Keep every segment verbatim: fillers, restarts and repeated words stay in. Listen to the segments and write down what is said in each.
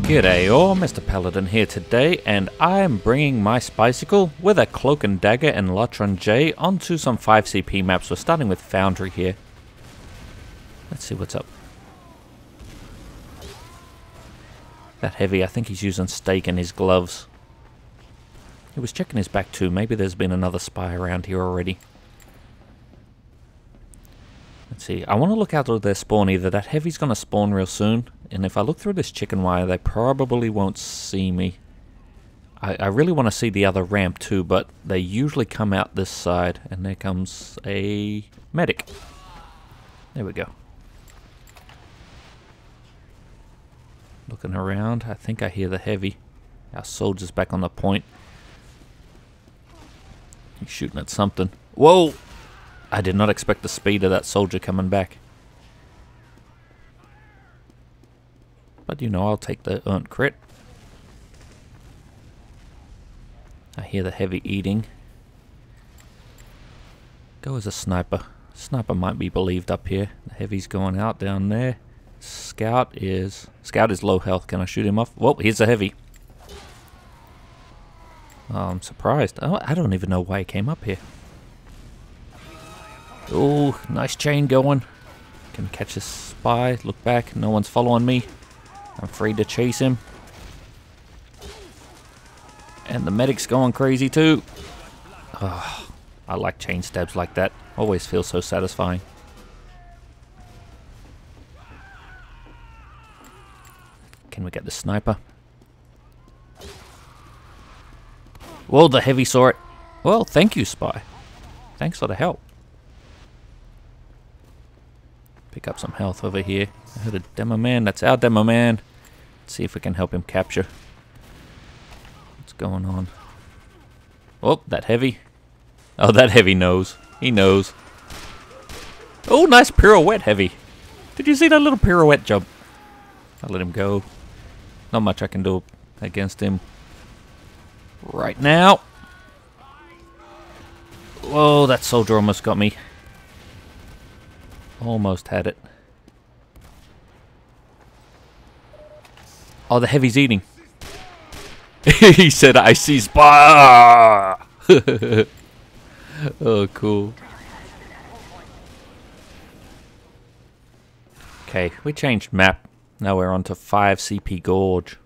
G'day all, MrPaladin here today, and I am bringing my Spycicle with a Cloak and Dagger and Latron J onto some five C P maps. We're starting with Foundry here. Let's see what's up. That heavy, I think he's using stake in his gloves. He was checking his back too, maybe there's been another spy around here already. Let's see, I want to look out of their spawn. Either that heavy's going to spawn real soon, and if I look through this chicken wire, they probably won't see me. I, I really want to see the other ramp too, but they usually come out this side, and there comes a medic. There we go. Looking around, I think I hear the heavy. Our soldier's back on the point. He's shooting at something. Whoa! I did not expect the speed of that soldier coming back. But you know, I'll take the earned crit. I hear the heavy eating. Go as a sniper. Sniper might be believed up here. The heavy's going out down there. Scout is... Scout is low health. Can I shoot him off? Whoa, here's the heavy. Oh, I'm surprised. Oh, I don't even know why he came up here. Oh, nice chain going. Can catch this spy. Look back. No one's following me. I'm free to chase him. And the medic's going crazy too. Oh, I like chain stabs like that. Always feel so satisfying. Can we get the sniper? Whoa, the heavy saw it. Well, thank you, spy. Thanks for the help. Pick up some health over here. I heard a demo man. That's our demo man. Let's see if we can help him capture. What's going on? Oh, that heavy. Oh, that heavy knows. He knows. Oh, nice pirouette heavy. Did you see that little pirouette jump? I'll let him go. Not much I can do against him right now. Whoa, that soldier almost got me. Almost had it. Oh, the heavy's eating. He said, I see spy. Oh, cool. Okay, we changed map. Now we're on to five C P Gorge.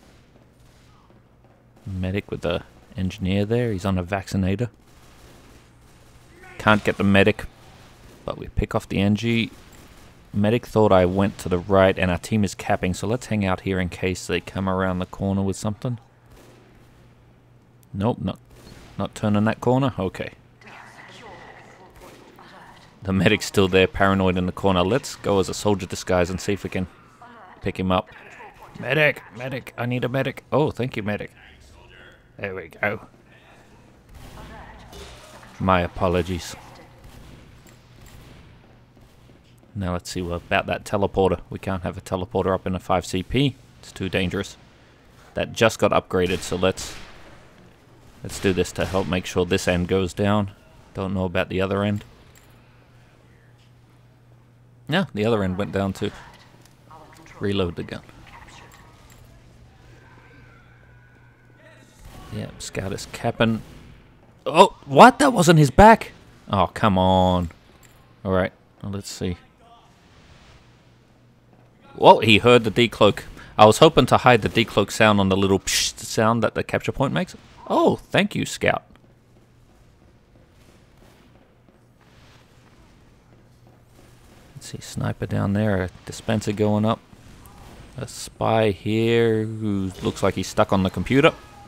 Medic with the engineer there. He's on a vaccinator. Can't get the medic. But we pick off the N G. Medic thought I went to the right, and our team is capping, so let's hang out here in case they come around the corner with something. Nope, not, not turning that corner? Okay. The medic's still there, paranoid in the corner. Let's go as a soldier disguise and see if we can pick him up. Medic! Medic! I need a medic! Oh, thank you, medic. There we go. My apologies. Now let's see what about that teleporter. We can't have a teleporter up in a five C P. It's too dangerous. That just got upgraded, so let's let's do this to help make sure this end goes down. Don't know about the other end. Yeah, the other end went down too. Reload the gun. Yeah, Scout is capping. Oh, what? That wasn't his back? Oh, come on. Alright, well, let's see. Whoa, he heard the decloak. I was hoping to hide the decloak sound on the little psh sound that the capture point makes. Oh, thank you, Scout. Let's see, sniper down there, a dispenser going up. A spy here who looks like he's stuck on the computer.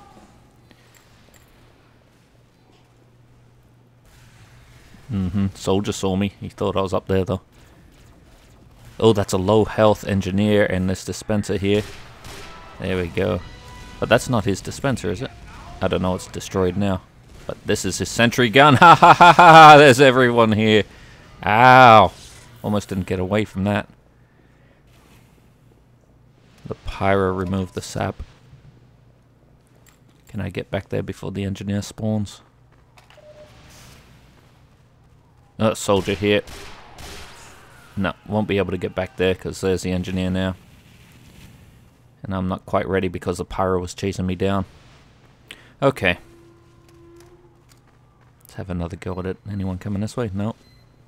Mm-hmm, soldier saw me. He thought I was up there though. Oh, that's a low health engineer and this dispenser here. There we go. But that's not his dispenser, is it? I don't know, it's destroyed now. But this is his sentry gun. Ha ha ha ha! There's everyone here. Ow! Almost didn't get away from that. The pyro removed the sap. Can I get back there before the engineer spawns? Oh, soldier here. No, won't be able to get back there because there's the engineer now. And I'm not quite ready because the pyro was chasing me down. Okay. Let's have another go at it. Anyone coming this way? No.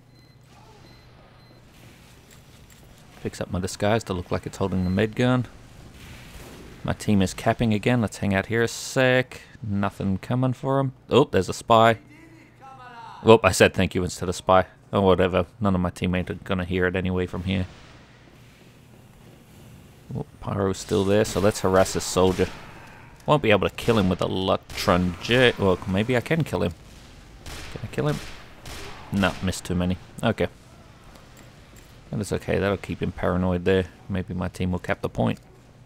Fix up my disguise to look like it's holding the med gun. My team is capping again. Let's hang out here a sec. Nothing coming for him. Oh, there's a spy. Oh, I said thank you instead of spy. Oh, whatever. None of my teammates are going to hear it anyway from here. Oh, pyro's still there, so let's harass this soldier. Won't be able to kill him with electron jet. Well, maybe I can kill him. Can I kill him? No, missed too many. Okay. That is okay. That'll keep him paranoid there. Maybe my team will cap the point.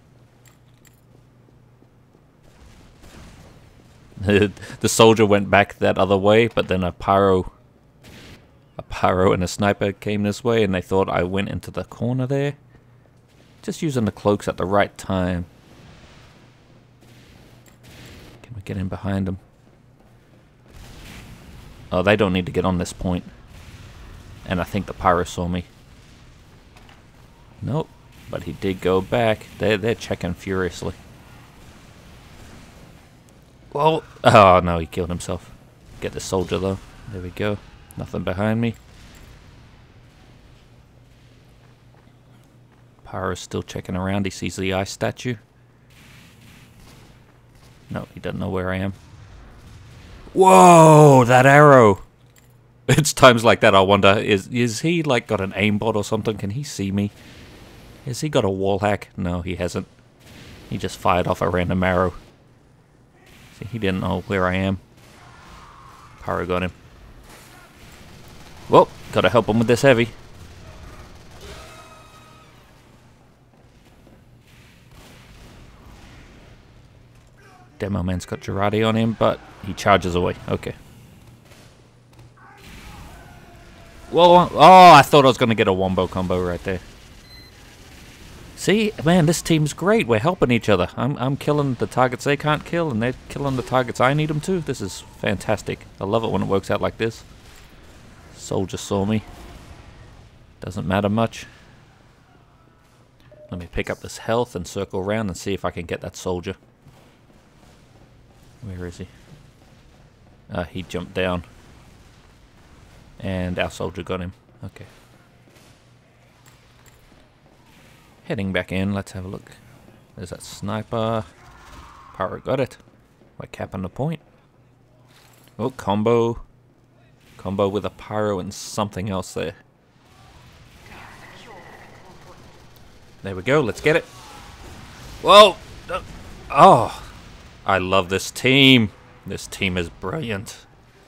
The soldier went back that other way, but then a pyro, a pyro and a sniper came this way, and they thought I went into the corner there. Just using the cloaks at the right time. Can we get in behind them? Oh, they don't need to get on this point. And I think the pyro saw me. Nope, but he did go back. They're, they're checking furiously. Well, oh no, he killed himself. Get the soldier though. There we go. Nothing behind me. Pyro's still checking around. He sees the ice statue. No, he doesn't know where I am. Whoa, that arrow! It's times like that I wonder, is is he like got an aimbot or something? Can he see me? Has he got a wall hack? No, he hasn't. He just fired off a random arrow. See, he didn't know where I am. Pyro got him. Well, gotta help him with this heavy. Demo man's got Girardi on him, but he charges away. Okay. Whoa! Oh, I thought I was gonna get a wombo combo right there. See, man, this team's great. We're helping each other. I'm I'm killing the targets they can't kill, and they're killing the targets I need them to. This is fantastic. I love it when it works out like this. Soldier saw me. Doesn't matter much. Let me pick up this health and circle around and see if I can get that soldier. Where is he? Uh, he jumped down. And our soldier got him. Okay. Heading back in, let's have a look. There's that sniper. Pyro got it. We're capping the point. Oh, combo. Combo with a pyro and something else there. There we go, let's get it. Whoa! Oh! I love this team. This team is brilliant.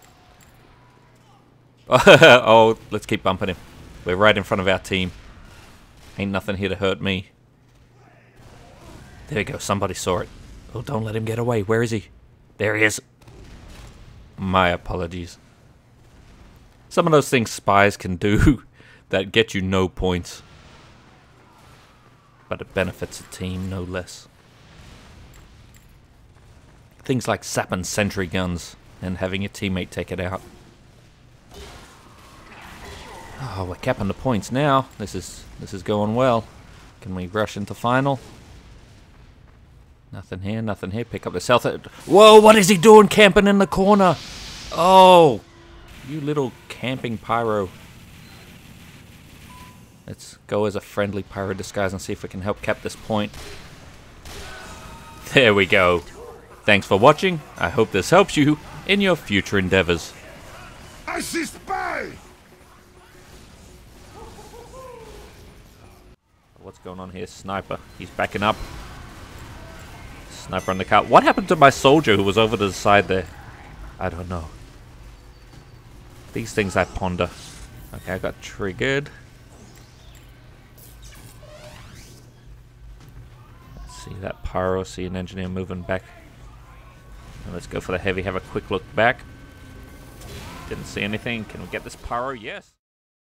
Oh, let's keep bumping him. We're right in front of our team. Ain't nothing here to hurt me. There we go, somebody saw it. Oh, don't let him get away. Where is he? There he is. My apologies. Some of those things spies can do that get you no points. But it benefits the team no less. Things like sapping sentry guns and having your teammate take it out. Oh, we're capping the points now. This is this is going well. Can we rush into final? Nothing here, nothing here. Pick up the south. Whoa, what is he doing camping in the corner? Oh, you little camping pyro. Let's go as a friendly pyro disguise and see if we can help cap this point. There we go. Thanks for watching. I hope this helps you in your future endeavors. I see spy! What's going on here? Sniper. He's backing up. Sniper on the car. What happened to my soldier who was over to the side there? I don't know. These things I ponder. Okay, I got triggered. Let's see that pyro. See an engineer moving back. And let's go for the heavy. Have a quick look back. Didn't see anything. Can we get this pyro? Yes.